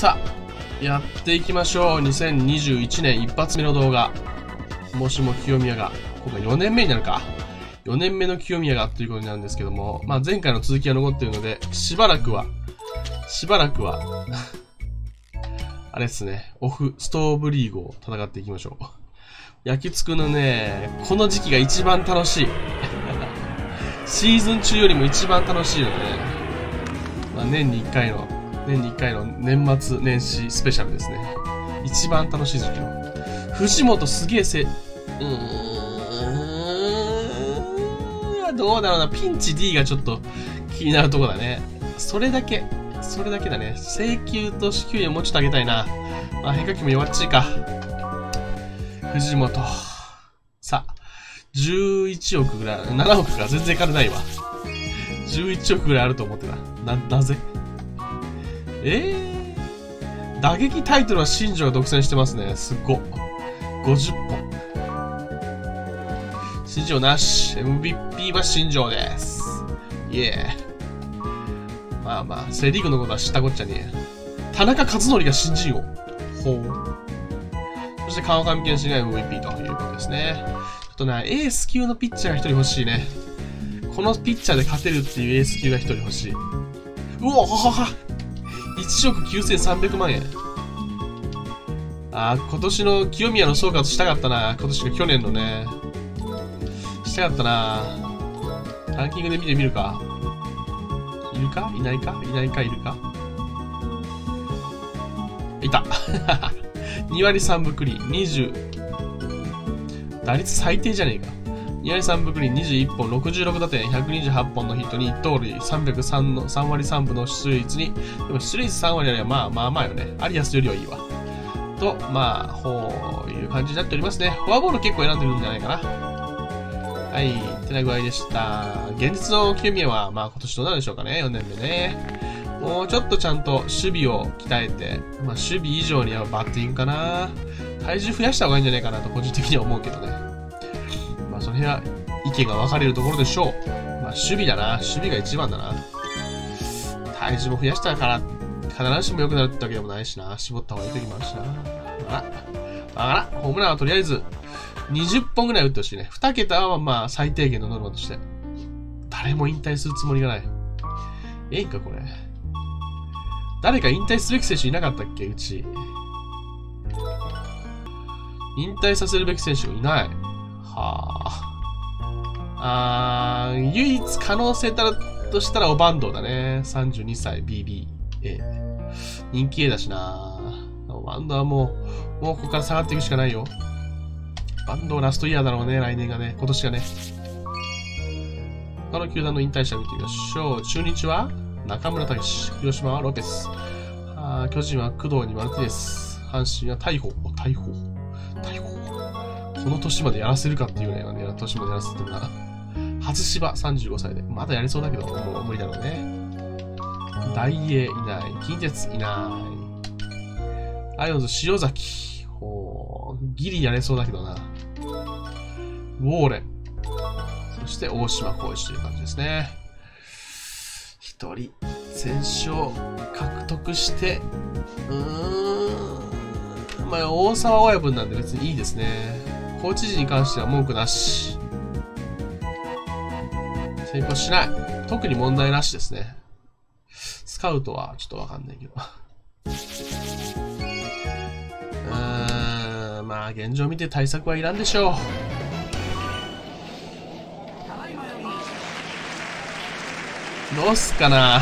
さあ、やっていきましょう。2021年一発目の動画。もしも清宮が、今回4年目になるか。4年目の清宮がということになるんですけども、まあ前回の続きが残っているので、しばらくは、あれですね、ストーブリーグを戦っていきましょう。焼きつくのね、この時期が一番楽しい。シーズン中よりも一番楽しいので、まあ、年に1回の年末年始スペシャルですね。一番楽しい時期の。藤本すげえどうだろうな、ピンチ D がちょっと気になるとこだね。それだけだね。請求と支給をもうちょっと上げたいな。まあ、変化球も弱っちいか。藤本。さあ、11億ぐらい、7億か、全然金ないわ。11億ぐらいあると思ってた。なぜ打撃タイトルは新庄が独占してますね。すっご。50本。新庄なし。MVP は新庄です。イエー。まあまあ、セリーグのことは知ったこっちゃねえ。田中和則が新人王。ほう。そして川上健信が MVP ということですね。ちょっとね、エース級のピッチャーが一人欲しいね。このピッチャーで勝てるっていうエース級が一人欲しい。うおははは1億9300万円。あー、今年の清宮の総括したかったな。今年が去年のね。したかったな。ランキングで見てみるか。いるかいないかいないかいるかいた。2割3分クリーン、打率最低じゃねえか。2割3分クリーン、21本、66打点、128本のヒットに1盗塁、303の3割3分の出塁率に、でも出塁率3割あればまあよね。アリアスよりはいいわ。と、まあ、こういう感じになっておりますね。フォアボール結構選んでるんじゃないかな。はい、てな具合でした。現実の清宮は、まあ今年どうなるでしょうかね、4年目ね。もうちょっとちゃんと守備を鍛えて、まあ守備以上にはバッティングかな。体重増やした方がいいんじゃないかなと個人的には思うけどね。まあその辺は意見が分かれるところでしょう。まあ守備だな。守備が一番だな。体重も増やしたから、必ずしも良くなるってわけでもないしな。絞った方がいい時もあるしな。ホームランはとりあえず20本ぐらい打ってほしいね。2桁はまあ最低限のノルマとして。誰も引退するつもりがない。ええんかこれ。誰か引退すべき選手いなかったっけうち。引退させるべき選手がいない。はあ。唯一可能性だとしたらオバンドだね。32歳 BB。人気 A だしな。オバンドはもうここから下がっていくしかないよ。バンドラストイヤーだろうね、来年がね、今年がね。他の球団の引退者を見てみましょう。中日は中村武史、広島はロペス、巨人は工藤にマルティネス、阪神は大砲。この年までやらせるかっていうぐらいはね、年までやらせてるな。初芝35歳で、まだやれそうだけど、もう無理だろうね。大英いない、近鉄いない。ライオンズ塩崎、ギリやれそうだけどな。ウォーレン、そして大島浩一という感じですね。一人選手を獲得して、まあ大沢親分なんで別にいいですね。コーチ陣に関しては文句なし。成功しない。特に問題なしですね。スカウトはちょっとわかんないけど。まあ現状見て対策はいらんでしょう。どうすっかな。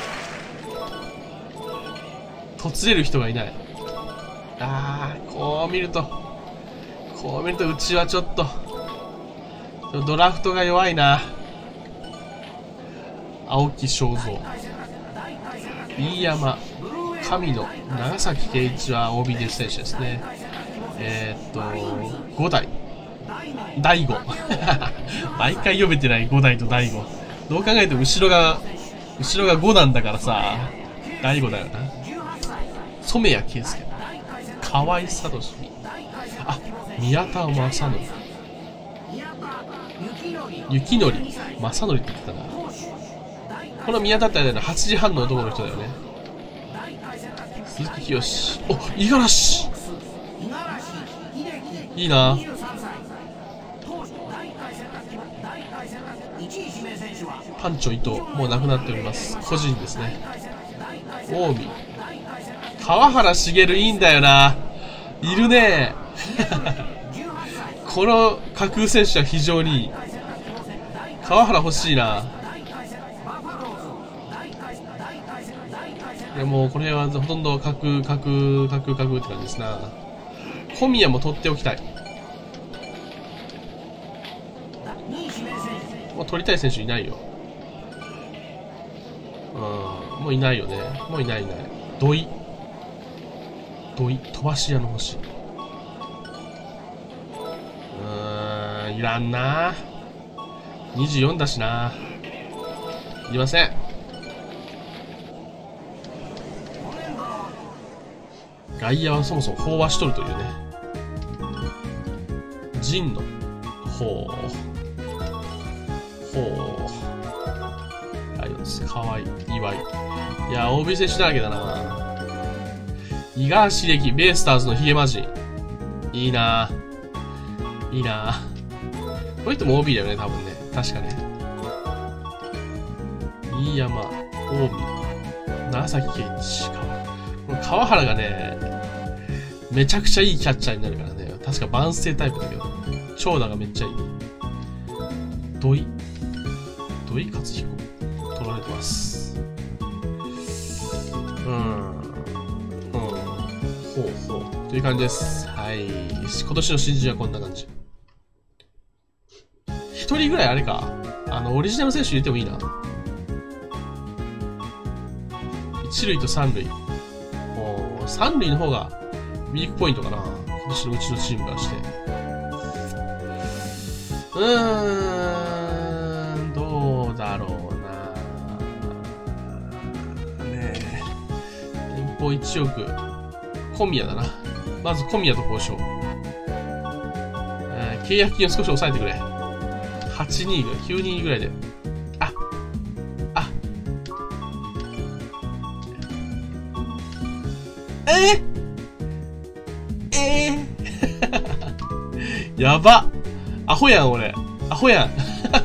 とつれる人がいない。こう見るとうちはちょっとドラフトが弱いな。青木正蔵、飯山、神野、長崎圭一は OB で選手ですね。5代大悟毎回読めてない5代と大悟。どう考えても後ろが5なんだからさ、大悟だよな。染谷圭介、河合聡、宮田正則、雪則正則って言ってたな。この宮田ってあれだよな、8時半の男の人だよね。 鈴木清。お、五十嵐。いいな。班長伊藤、もう亡くなっております。個人ですね。近江。川原茂いいんだよな。いるね。この架空選手は非常にいい。川原欲しいな。いやもうこの辺はほとんど架空って感じですな。小宮も取っておきたい。もう取りたい選手いないよ。もういないよね。もういない。土井飛ばし屋の欲しい。いらんな。24だしな。いりません。外野はそもそも飽和しとるというね。陣のほうライオンズ、河合、岩井。いや、OB 選手だらけだな。五十嵐歴、ベイスターズのヒゲマジン。いいな。この人も OB だよね、多分ね。確かね。飯山、近江、長崎圭一、この川原がね、めちゃくちゃいいキャッチャーになるからね。確か万世タイプだけど。長打がめっちゃいい。土井勝彦。取られてます。という感じです。はい。今年の新人はこんな感じ。一人ぐらいあれか。オリジナル選手入れてもいいな。一塁と三塁。三塁の方がウィークポイントかな。今年のうちのチームからして。どうだろうな。ねえ。年俸1億。小宮だな。まず小宮と交渉。契約金を少し抑えてくれ。8-2ぐらい、9-2ぐらいで。やば。アホやん、俺。アホやん。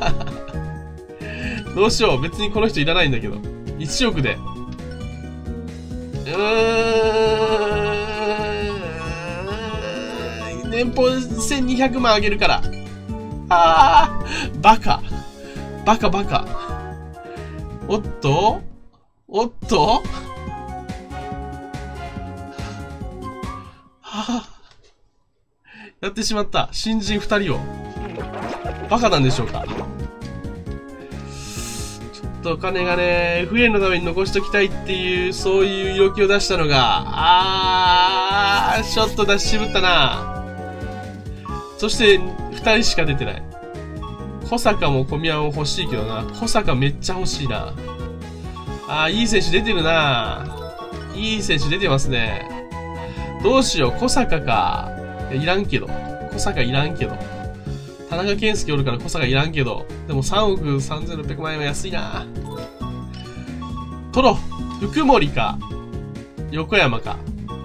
どうしよう。別にこの人いらないんだけど。1億で。年俸1200万あげるから。バカ。おっとやってしまった。新人2人を。バカなんでしょうか。ちょっとお金がね、FA のために残しときたいっていう、そういう要求を出したのが、ちょっと出し渋ったな。そして、2人しか出てない。小坂も小宮も欲しいけどな。小坂めっちゃ欲しいな。いい選手出てるな。いい選手出てますね。どうしよう、小坂か。いらんけど。小坂いらんけど。田中健介おるから小坂いらんけど。でも3億3600万円は安いな。トロ、福森か。横山か。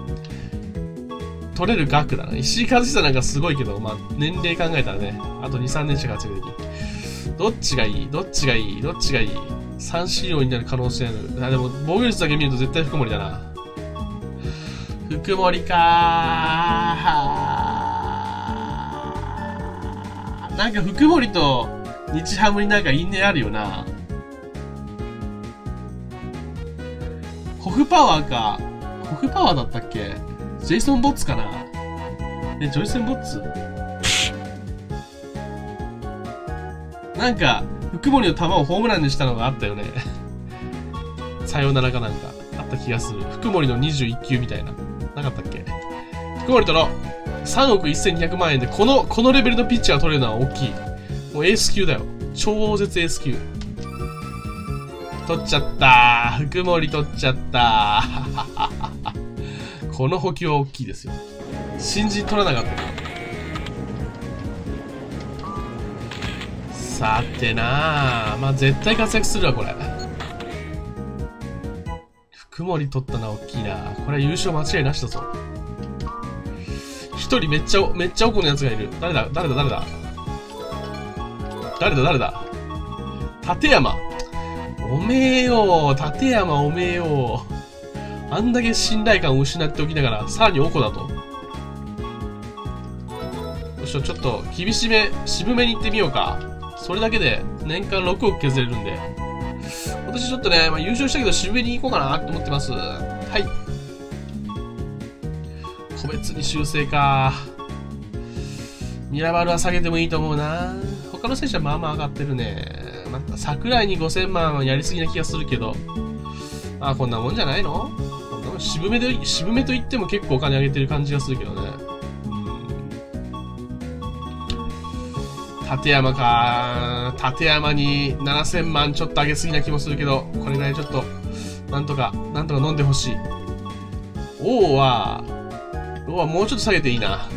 取れる額だな。石井和久なんかすごいけど、年齢考えたらね。あと2、3年しか活躍できる。どっちがいい ?3 CL になる可能性ある。でも、防御率だけ見ると絶対福森だな。福森かー。なんか福森と日ハムになんか因縁あるよな。ホフパワーか。ホフパワーだったっけ？ジェイソン・ボッツかな。ジョイソン・ボッツなんか、福森の球をホームランにしたのがあったよね。さよならかなんか、あった気がする。福森の21球みたいな。なかったっけ？福森との3億1200万円でこのレベルのピッチャーが取れるのは大きい。もうエース級だよ。超絶エース級。取っちゃったー。福森取っちゃったー。この補給は大きいですよ。新人取らなかった。さてなー。絶対活躍するわ、これ。 雲に取ったな、大きいな。これは優勝間違いなしだぞ。一人めっちゃ奥のやつがいる。誰だ立山。おめえよ、立山おめえよ。あんだけ信頼感を失っておきながら、さらにおこだと。よいしょ、ちょっと、厳しめ、渋めに行ってみようか。それだけで、年間6億削れるんで。私ちょっとね、優勝したけど渋めに行こうかなと思ってます。はい。個別に修正か。ミラバルは下げてもいいと思うな。他の選手はまあまあ上がってるね。また、桜井に5000万はやりすぎな気がするけど。あ、こんなもんじゃないの？こんなもん渋めと言っても結構お金上げてる感じがするけどね。立山か。立山に7000万ちょっと上げすぎな気もするけど、これぐらいちょっと、なんとか飲んでほしい。王はもうちょっと下げていいな。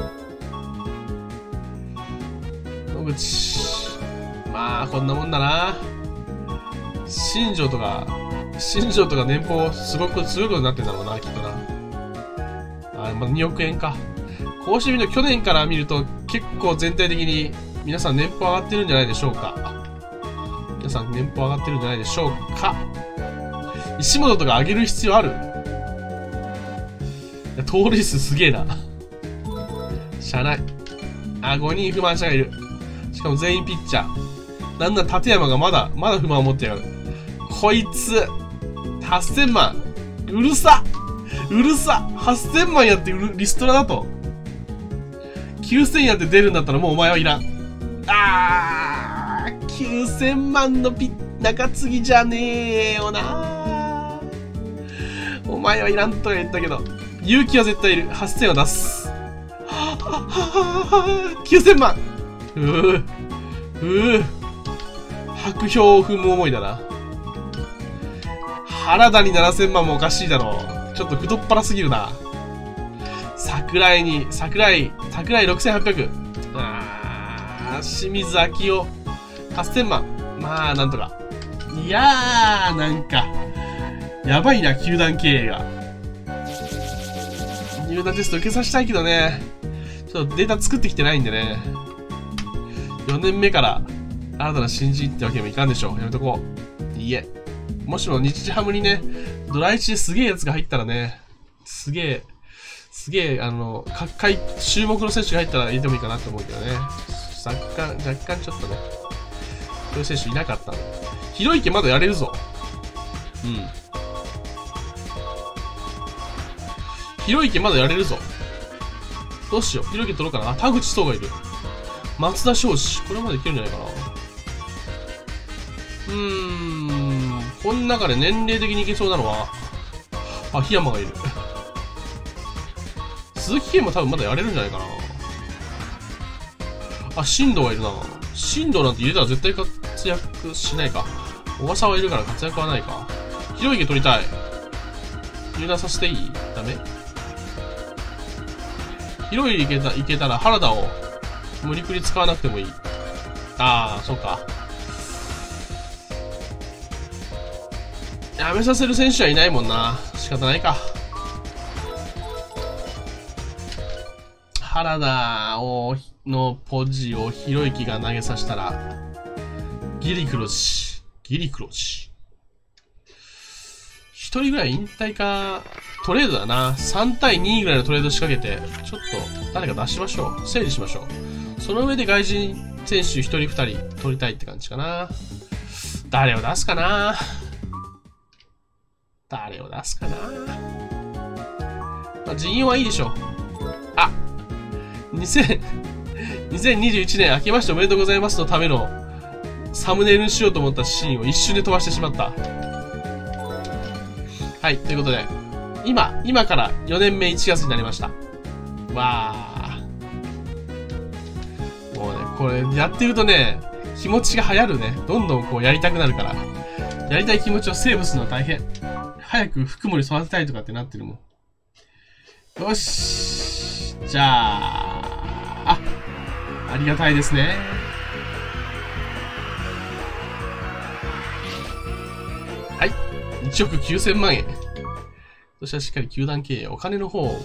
野口。まあ、こんなもんだな。新庄とか年俸すごいことになってんだろうな、きっとな。あ、まあ、2億円か。こうしてみると去年から見ると結構全体的に皆さん年俸上がってるんじゃないでしょうか。石本とか上げる必要ある？盗塁数すげえな。しゃあない。あ、5人不満者がいる。しかも全員ピッチャー。なんなら立山がまだ不満を持ってやる。こいつ、8000万。うるさ !8000 万やってリストラだと。9000やって出るんだったらもうお前はいらん。9000万の中継ぎじゃねえよな。お前はいらんとは言ったけど、勇気は絶対いる。8000を出す。9000万。白氷を踏む思いだな。原田に7000万もおかしいだろう。ちょっと太っ腹すぎるな。桜井6800。清水明夫8000万。まあ、なんとか。いやー、なんか、やばいな、球団経営が。入団テスト受けさせたいけどね。ちょっとデータ作ってきてないんでね。4年目から新たな新人ってわけにもいかんでしょう。やめとこう。いいえ。もしも日ハムにね、ドラ1ですげえやつが入ったらね、すげえ、各界注目の選手が入ったら入れてもいいかなと思うけどね。若干ちょっとね、こういう選手いなかったの。ひろゆきまだやれるぞ。ひろゆきまだやれるぞ。どうしよう。ひろゆき取ろうかな。田口壮がいる。松田翔士。これまでいけるんじゃないかな。この中で年齢的にいけそうなのは、檜山がいる。鈴木健も多分まだやれるんじゃないかな。進藤がいるな。進藤なんて入れたら絶対活躍しないか。小笠はいるから活躍はないか。ひろゆき取りたい。入団させていい？ダメ？ひろゆきいけたら原田を無理くり使わなくてもいい。そうか。やめさせる選手はいないもんな。仕方ないか。原田のポジをひろゆきが投げさせたら、ギリクロチ。一人ぐらい引退か、トレードだな。3対2ぐらいのトレード仕掛けて、ちょっと誰か出しましょう。整理しましょう。その上で外人選手1人2人取りたいって感じかな。誰を出すかな。まあ、人員はいいでしょう。2021年明けましておめでとうございますのためのサムネイルにしようと思ったシーンを一瞬で飛ばしてしまった。はい、ということで、今から4年目1月になりました。わー。もうね、これやってるとね、気持ちが流行るね。どんどんこうやりたくなるから。やりたい気持ちをセーブするのは大変。早く福森育てたいとかってなってるもん。よし。じゃあ、ありがたいですね。はい。1億9000万円。 そしたらしっかり球団経営、お金の方を、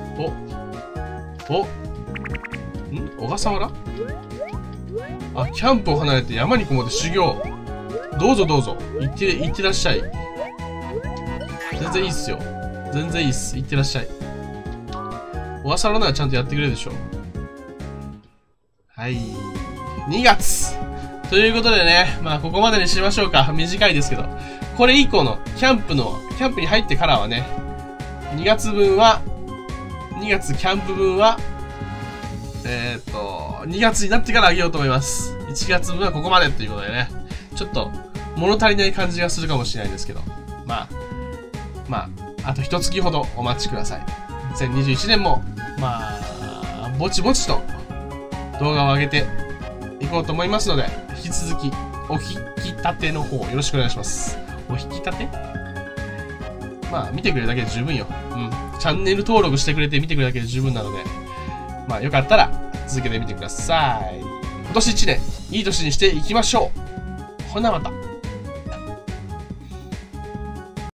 小笠原あ、キャンプを離れて山にこもって修行。どうぞどうぞ。行ってらっしゃい。全然いいっすよ。全然いいっす。行ってらっしゃい。小笠原ならちゃんとやってくれるでしょう。はい。2月ということでね、まあここまでにしましょうか。短いですけど。これ以降のキャンプに入ってからはね、2月キャンプ分は、2月になってからあげようと思います。1月分はここまでということでね、ちょっと物足りない感じがするかもしれないですけど、まあ、あと1月ほどお待ちください。2021年も、まあ、ぼちぼちと動画を上げていこうと思いますので、引き続きお引き立ての方よろしくお願いします。お引き立て？まあ、見てくれるだけで十分よ。チャンネル登録してくれて見てくれるだけで十分なので、まあ、よかったら続けてみてください。今年1年、いい年にしていきましょう。ほなまた。